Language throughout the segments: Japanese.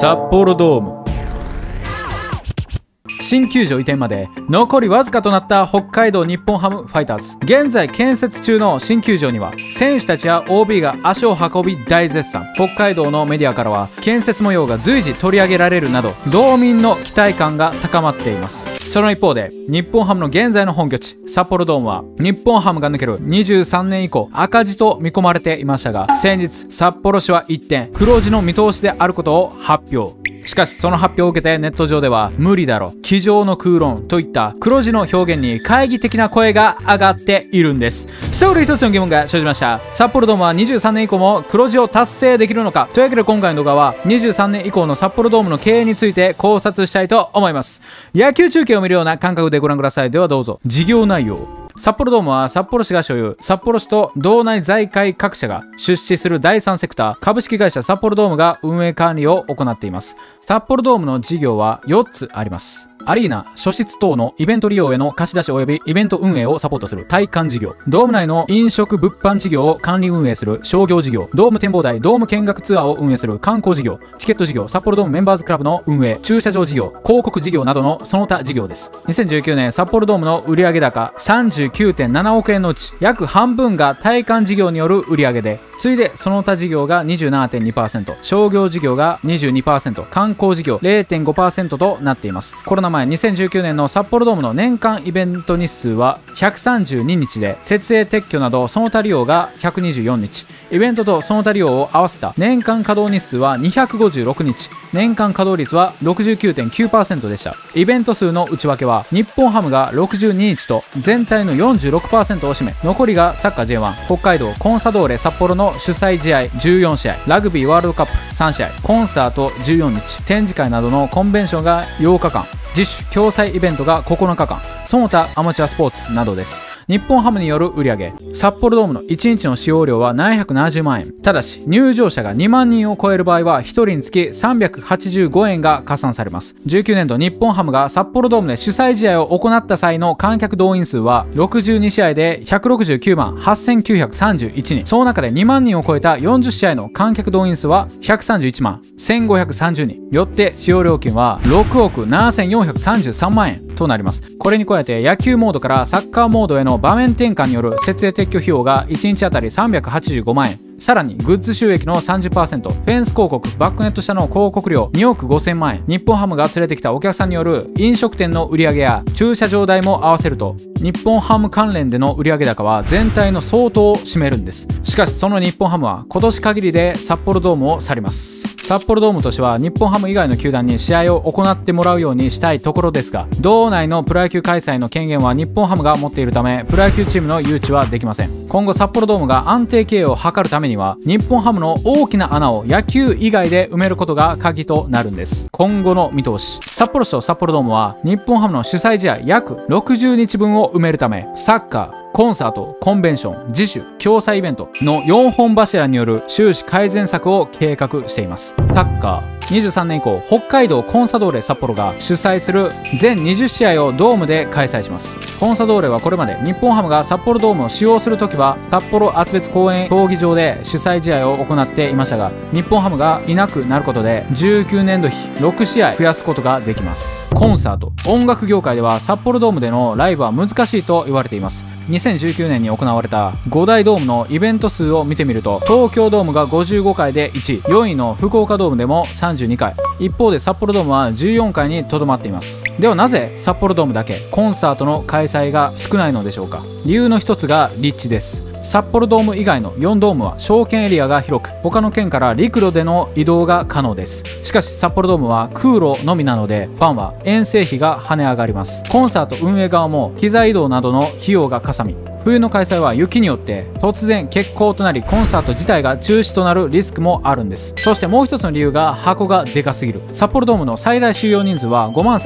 札幌ドーム。新球場移転まで残りわずかとなった北海道日本ハムファイターズ。現在建設中の新球場には選手たちや OB が足を運び大絶賛。北海道のメディアからは建設模様が随時取り上げられるなど道民の期待感が高まっています。その一方で日本ハムの現在の本拠地札幌ドームは日本ハムが抜ける23年以降赤字と見込まれていましたが、先日札幌市は一転黒字の見通しであることを発表。しかしその発表を受けてネット上では無理だろ、机上の空論といった黒字の表現に懐疑的な声が上がっているんです。そこで一つの疑問が生じました。札幌ドームは23年以降も黒字を達成できるのか。というわけで今回の動画は23年以降の札幌ドームの経営について考察したいと思います。野球中継を見るような感覚でご覧ください。ではどうぞ。事業内容。札幌ドームは札幌市が所有、札幌市と道内財界各社が出資する第三セクター株式会社札幌ドームが運営管理を行っています。札幌ドームの事業は4つあります。アリーナ、初室等のイベント利用への貸し出し及びイベント運営をサポートする体感事業。ドーム内の飲食物販事業を管理運営する商業事業。ドーム展望台、ドーム見学ツアーを運営する観光事業。チケット事業、札幌ドームメンバーズクラブの運営。駐車場事業、広告事業などのその他事業です。2019年札幌ドームの売上高 39.7 億円のうち約半分が体感事業による売上で、次いでその他事業が 27.2%、商業事業が 22%、観光事業 0.5% となっています。コロナ前2019年の札幌ドームの年間イベント日数は132日で、設営撤去などその他利用が124日、イベントとその他利用を合わせた年間稼働日数は256日、年間稼働率は 69.9% でした。イベント数の内訳は日本ハムが62日と全体の 46% を占め、残りがサッカー J1、北海道コンサドーレ札幌の主催試合14試合、ラグビーワールドカップ3試合、コンサート14日、展示会などのコンベンションが8日間、自主共催イベントが9日間、その他アマチュアスポーツなどです。日本ハムによる売上、札幌ドームの1日の使用料は770万円。ただし入場者が2万人を超える場合は1人につき385円が加算されます。19年度日本ハムが札幌ドームで主催試合を行った際の観客動員数は62試合で169万8931人。その中で2万人を超えた40試合の観客動員数は131万1530人。よって使用料金は6億7433万円となります。これに加えて野球モードからサッカーモードへの場面転換による設営撤去費用が1日あたり385万円。さらにグッズ収益の 30%、フェンス広告、バックネット下の広告料2億5000万円、日本ハムが連れてきたお客さんによる飲食店の売上や駐車場代も合わせると、日本ハム関連での売上高は全体の相当を占めるんです。しかしその日本ハムは今年限りで札幌ドームを去ります。札幌ドームとしては日本ハム以外の球団に試合を行ってもらうようにしたいところですが、道内のプロ野球開催の権限は日本ハムが持っているため、プロ野球チームの誘致はできません。今後札幌ドームが安定経営を図るためには、日本ハムの大きな穴を野球以外で埋めることが鍵となるんです。今後の見通し、札幌市と札幌ドームは日本ハムの主催試合約60日分を埋めるため、サッカー、コンサート、コンベンション、自主、共催イベントの4本柱による収支改善策を計画しています。サッカー、23年以降、北海道コンサドーレ札幌が主催する全20試合をドームで開催します。コンサドーレはこれまで日本ハムが札幌ドームを使用するときは札幌厚別公園競技場で主催試合を行っていましたが、日本ハムがいなくなることで19年度比6試合増やすことができます。コンサート、音楽業界では札幌ドームでのライブは難しいと言われています。2019年に行われた5大ドームのイベント数を見てみると、東京ドームが55回で1位、4位の福岡ドームでも32回、一方で札幌ドームは14回にとどまっています。ではなぜ札幌ドームだけコンサートの開催が少ないのでしょうか。理由の一つが立地です。札幌ドーム以外の4ドームは商圏エリアが広く、他の県から陸路での移動が可能です。しかし札幌ドームは空路のみなので、ファンは遠征費が跳ね上がります。コンサート運営側も機材移動などの費用がかさみ、冬の開催は雪によって突然欠航となり、コンサート自体が中止となるリスクもあるんです。そしてもう一つの理由が箱がでかすぎる。札幌ドームの最大収容人数は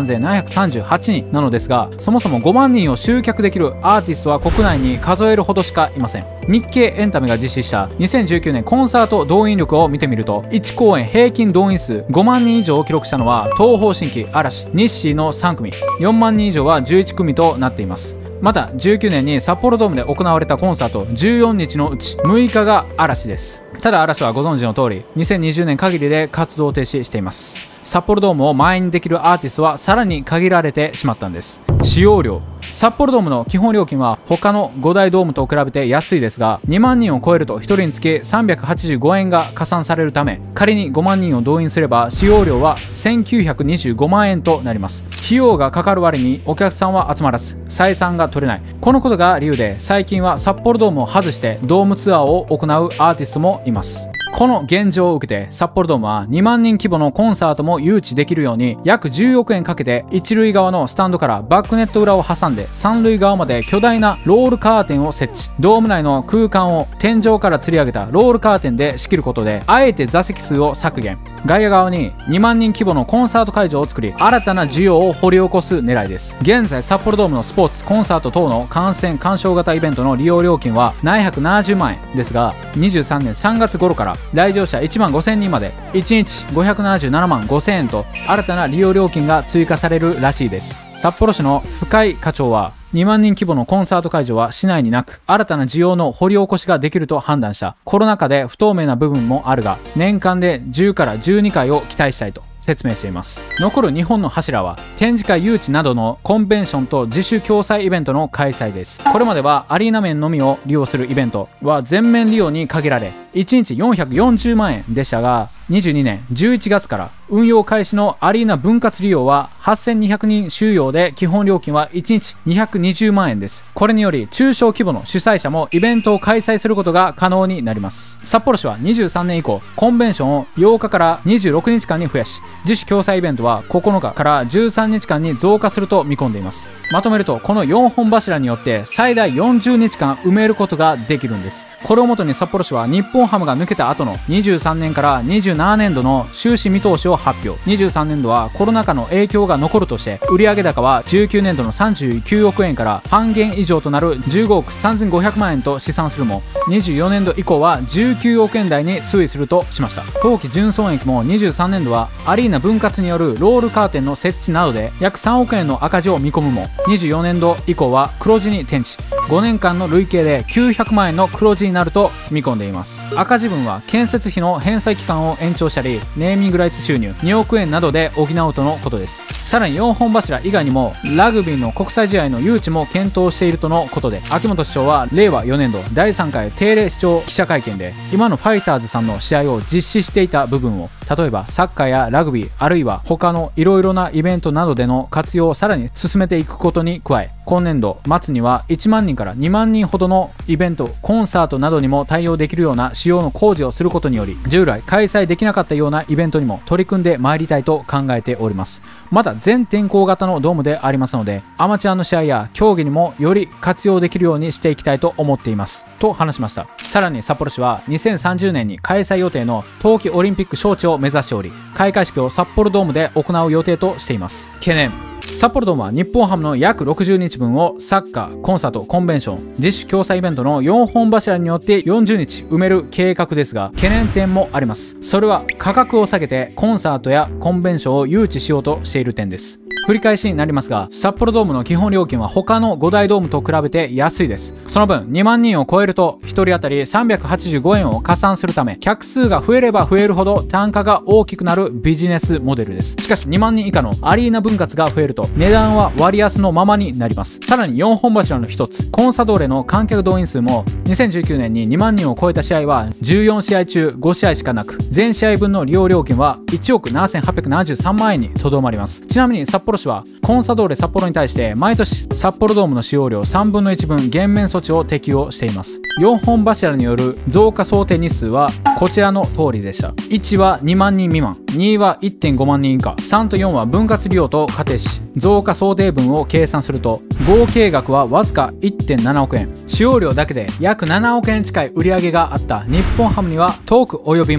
53,738 人なのですが、そもそも5万人を集客できるアーティストは国内に数えるほどしかいません。日経エンタメが実施した2019年コンサート動員力を見てみると、1公演平均動員数5万人以上を記録したのは東方神起、嵐、日誌の3組、4万人以上は11組となっています。 また19年に札幌ドームで行われたコンサート14日のうち6日が嵐です。ただ嵐はご存知の通り2020年限りで活動停止しています。札幌ドームを満員にできるアーティストはさらに限られてしまったんです。使用料。札幌ドームの基本料金は他の5大ドームと比べて安いですが、2万人を超えると1人につき385円が加算されるため、仮に5万人を動員すれば使用料は1925万円となります。費用がかかる割にお客さんは集まらず採算が取れない、このことが理由で最近は札幌ドームを外してドームツアーを行うアーティストもいます。この現状を受けて札幌ドームは2万人規模のコンサートも誘致できるように約10億円かけて一塁側のスタンドからバックネット裏を挟んで三塁側まで巨大なロールカーテンを設置。ドーム内の空間を天井から吊り上げたロールカーテンで仕切ることであえて座席数を削減。外野側に2万人規模のコンサート会場を作り新たな需要を掘り起こす狙いです。現在札幌ドームのスポーツコンサート等の観戦鑑賞型イベントの利用料金は770万円ですが、23年3月頃から来場者1万5000人まで1日577万5000円と新たな利用料金が追加されるらしいです。札幌市の深井課長は2万人規模のコンサート会場は市内になく新たな需要の掘り起こしができると判断した。コロナ禍で不透明な部分もあるが年間で10から12回を期待したいと説明しています。残る2本の柱は展示会誘致などのコンベンションと自主共催イベントの開催です。これまではアリーナ面のみを利用するイベントは全面利用に限られ1日440万円でしたが、22年11月から運用開始のアリーナ分割利用は8200人収容で基本料金は1日220万円です。これにより中小規模の主催者もイベントを開催することが可能になります。札幌市は23年以降コンベンションを8日から26日間に増やし、自主共催イベントは9日から13日間に増加すると見込んでいます。まとめるとこの4本柱によって最大40日間埋めることができるんです。これをもとに札幌市は日本ハムが抜けた後の23年から27年度の収支見通しを発表。23年度はコロナ禍の影響が残るとして売上高は19年度の39億円から半減以上となる15億3500万円と試算するも、24年度以降は19億円台に推移するとしました。当期純損益も23年度はアリーナ分割によるロールカーテンの設置などで約3億円の赤字を見込むも、24年度以降は黒字に転じ5年間の累計で900万円の黒字になると見込んでいます。赤字分は建設費の返済期間を延長したりネーミングライツ収入2億円などで補うとのことです。さらに4本柱以外にもラグビーの国際試合の誘致も検討しているとのことで、秋元市長は令和4年度第3回定例市長記者会見で今のファイターズさんの試合を実施していた部分を例えばサッカーやラグビーあるいは他のいろいろなイベントなどでの活用をさらに進めていくことに加え、今年度末には1万人から2万人ほどのイベントコンサートなどにも対応できるような仕様の工事をすることにより従来開催できなかったようなイベントにも取り組んでまいりたいと考えております。また全天候型のドームでありますのでアマチュアの試合や競技にもより活用できるようにしていきたいと思っていますと話しました。さらに札幌市は2030年に開催予定の冬季オリンピック招致を目指しており、開会式を札幌ドームで行う予定としています。懸念。札幌ドームは日本ハムの約60日分をサッカー、コンサート、コンベンション、自主共催イベントの4本柱によって40日埋める計画ですが、懸念点もあります。それは価格を下げてコンサートやコンベンションを誘致しようとしている点です。繰り返しになりますが、札幌ドームの基本料金は他の5大ドームと比べて安いです。その分2万人を超えると1人当たり385円を加算するため、客数が増えれば増えるほど単価が大きくなるビジネスモデルです。しかし2万人以下のアリーナ分割が増えると値段は割安のままになります。さらに4本柱の一つコンサドーレの観客動員数も2019年に2万人を超えた試合は14試合中5試合しかなく、全試合分の利用料金は1億7873万円にとどまります。ちなみに札幌市はコンサドーレ札幌に対して毎年札幌ドームの使用料3分の1分減免措置を適用しています。4本柱による増加想定日数はこちらの通りでした。1は2万人未満、2は 1.5 万人以下、3と4は分割利用と仮定し増加想定分を計算すると合計額はわずか 1.7 億円。使用料だけで約7億円近い売り上げがあった日本ハムには遠く及びません。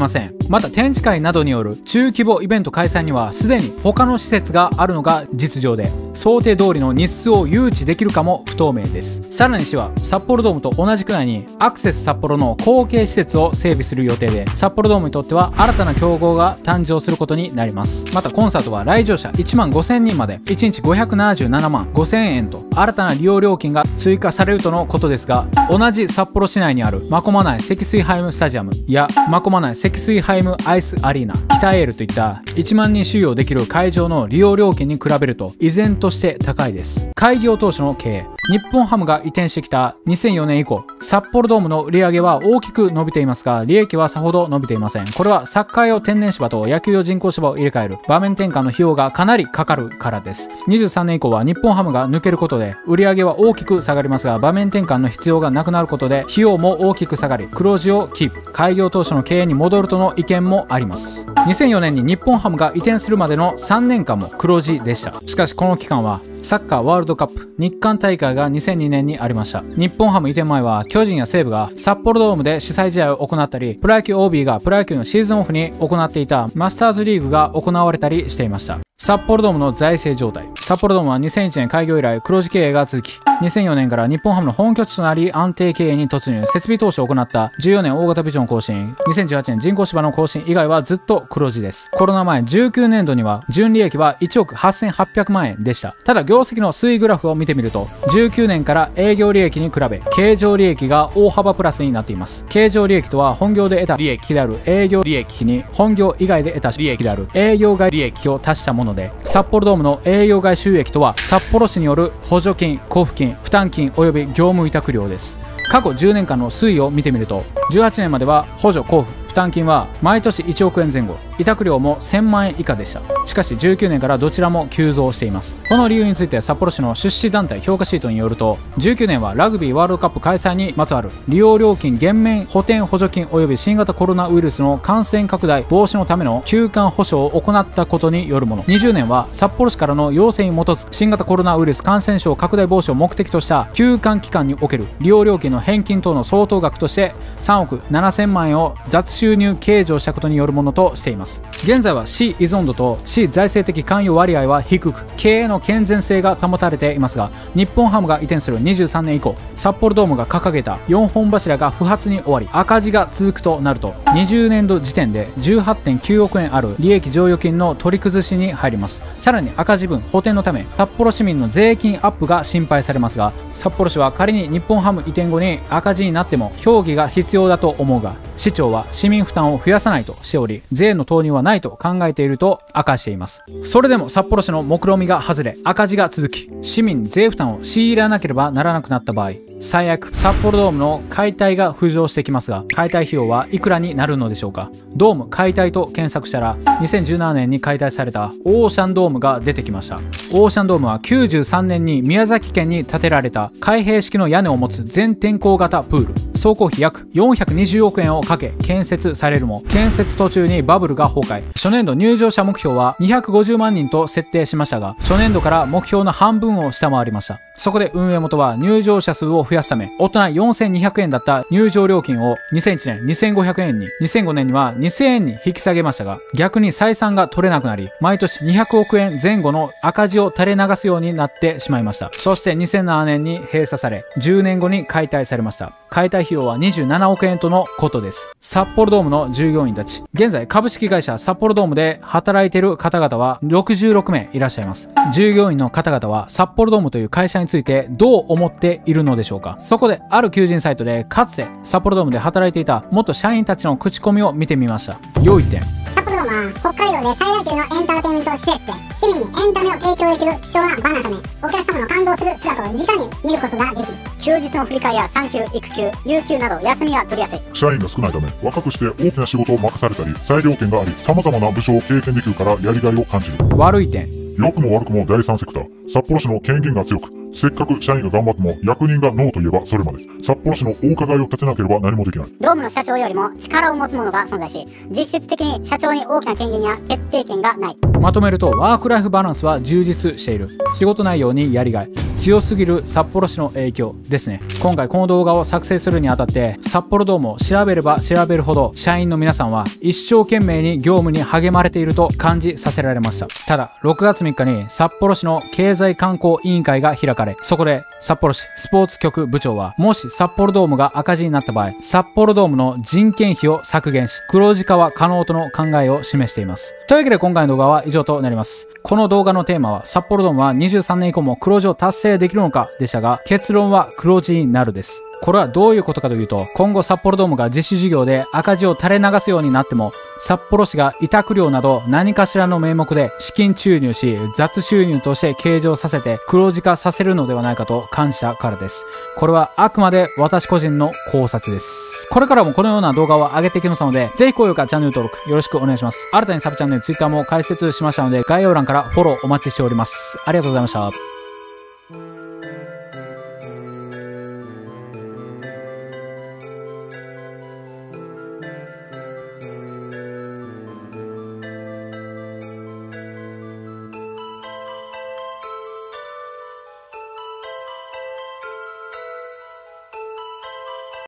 また展示会などによる中規模イベント開催にはすでに他の施設があるのが実情で、想定通りの日数を誘致できるかも不透明です。さらに市は札幌ドームと同じくらいにアクセス札幌の後継施設を整備する予定で、札幌ドームにとっては新たな競合が誕生することになります。またコンサートは来場者1万5000人まで1日577万5000円と新たな利用料金が追加されるとのことですが、同じ札幌市内にある真駒内積水ハイムスタジアムや真駒内積水ハイムアイスアリーナ、北エールといった1万人収容できる会場の利用料金に比べると依然として高いです。開業当初の経営、日本ハムが移転してきた2004年以降、札幌ドームの売り上げは大きく伸びていますが、利益はさほど伸びていません。これはサッカー用天然芝と野球用人工芝を入れ替える場面転換の費用がかなりかかるからです。23年以降は日本ハムが抜けることで売り上げは大きく下がりますが、場面転換の必要がなくなることで費用も大きく下がり、黒字をキープ。開業当初の経営に戻るとの意見もあります。2004年に日本ハムが移転するまでの3年間も黒字でした。しかしこの期間はサッカーワールドカップ日韓大会が2002年にありました。日本ハム移転前は巨人や西武が札幌ドームで主催試合を行ったり、プロ野球 OB がプロ野球のシーズンオフに行っていたマスターズリーグが行われたりしていました。札幌ドームの財政状態。札幌ドームは2001年開業以来黒字経営が続き、2004年から日本ハムの本拠地となり安定経営に突入、設備投資を行った14年大型ビジョン更新、2018年人工芝の更新以外はずっと黒字です。コロナ前19年度には純利益は1億8800万円でした。ただ業績の推移グラフを見てみると、19年から営業利益に比べ経常利益が大幅プラスになっています。経常利益とは本業で得た利益である営業利益に本業以外で得た利益である営業外利益を足したもので、札幌ドームの営業外収益とは札幌市による補助金、交付金、負担金及び業務委託料です。過去10年間の推移を見てみると、18年までは補助交付負担金は毎年1億円前後、委託料も1000万円以下でした。しかし19年からどちらも急増しています。この理由について札幌市の出資団体評価シートによると、19年はラグビーワールドカップ開催にまつわる利用料金減免補填補助金及び新型コロナウイルスの感染拡大防止のための休館保証を行ったことによるもの。20年は札幌市からの要請に基づく新型コロナウイルス感染症拡大防止を目的とした休館期間における利用料金の返金等の相当額として3億7000万円を雑収入計上したことによるものとしています。現在は市依存度と市財政的関与割合は低く、経営の健全性が保たれていますが、日本ハムが移転する23年以降、札幌ドームが掲げた4本柱が不発に終わり赤字が続くとなると、20年度時点で 18.9 億円ある利益剰余金の取り崩しに入ります。さらに赤字分補填のため札幌市民の税金アップが心配されますが、札幌市は仮に日本ハム移転後に赤字になっても協議が必要だと思うが、市長は市民負担を増やさないとしており、税の投入はないと考えていると明かしています。それでも札幌市の目論見が外れ赤字が続き、市民税負担を強いらなければならなくなった場合、最悪札幌ドームの解体が浮上してきますが、解体費用はいくらになるのでしょうか。ドーム解体と検索したら2017年に解体されたオーシャンドームが出てきました。オーシャンドームは93年に宮崎県に建てられた開閉式の屋根を持つ全天候型プール、総工費約420億円をかけ建設されるも、建設途中にバブルが崩壊。初年度入場者目標は250万人と設定しましたが、初年度から目標の半分を下回りました。そこで運営元は入場者数を増やすため、大人4200円だった入場料金を2001年2500円に、2005年には2000円に引き下げましたが、逆に採算が取れなくなり、毎年200億円前後の赤字を垂れ流すようになってしまいました。そして2007年に閉鎖され、10年後に解体されました。解体費用は27億円とのことです。札幌ドームの従業員たち。現在株式会社札幌ドームで働いている方々は66名いらっしゃいます。従業員の方々は札幌ドームという会社についてどう思っているのでしょうか。そこである求人サイトでかつて札幌ドームで働いていた元社員たちの口コミを見てみました。良い点。 札幌ドームは北海道で最大級のエンターテインメント施設で、市民にエンタメを提供できる貴重な場なため、お客様の感動する姿を直に見ることができる。休日の振り替えや産休、育休、有給など休みが取りやすい。 社員が少ないため、若くして大きな仕事を任されたり、裁量権があり、様々な部署を経験できるからやりがいを感じる。 悪い点。 良くも悪くも第三セクター。札幌市の権限が強く、せっかく社員が頑張っても役人がノーと言えばそれまで。札幌市のお伺いを立てなければ何もできない。 ドームの社長よりも力を持つ者が存在し、実質的に社長に大きな権限や決定権がない。 まとめるとワークライフバランスは充実している。仕事内容にやりがい。 強すぎる札幌市の影響ですね。今回この動画を作成するにあたって札幌ドームを調べれば調べるほど社員の皆さんは一生懸命に業務に励まれていると感じさせられました。ただ6月3日に札幌市の経済観光委員会が開かれ、そこで札幌市スポーツ局部長は、もし札幌ドームが赤字になった場合、札幌ドームの人件費を削減し黒字化は可能との考えを示しています。というわけで今回の動画は以上となります。この動画のテーマは札幌ドームは23年以降も黒字を達成できるのかでしたが、結論は黒字になるです。これはどういうことかというと、今後札幌ドームが実施事業で赤字を垂れ流すようになっても、札幌市が委託料など何かしらの名目で資金注入し、雑収入として計上させて黒字化させるのではないかと感じたからです。これはあくまで私個人の考察です。これからもこのような動画を上げていきますので、ぜひ高評価、チャンネル登録よろしくお願いします。新たにサブチャンネル、ツイッターも開設しましたので、概要欄からフォローお待ちしております。ありがとうございました。